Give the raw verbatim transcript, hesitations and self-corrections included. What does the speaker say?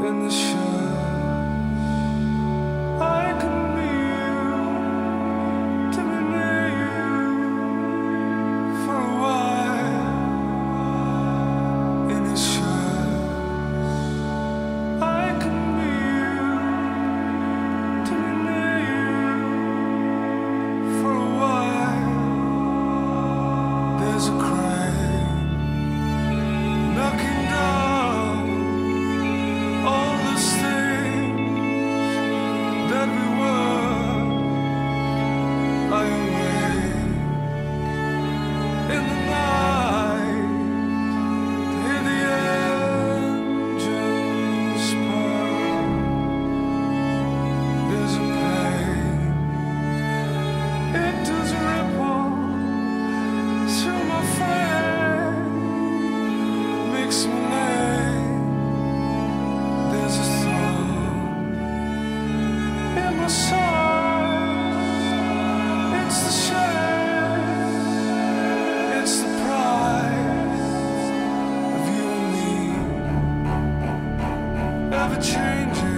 in the shadows. I can be you, to be near you for a while in the shadows. I can be you, to be near you for a while. There's a crane knocking down all those things that we were. I awake in the night to hear the engines purr. There's a pain, it does ripple through my frame, makes me late. There's a song in my soul. It's the shame, it's the price of you and me, ever changing.